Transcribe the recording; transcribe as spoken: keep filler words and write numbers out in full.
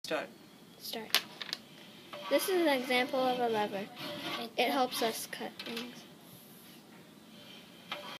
Start. Start. This is an example of a lever. It helps us cut things.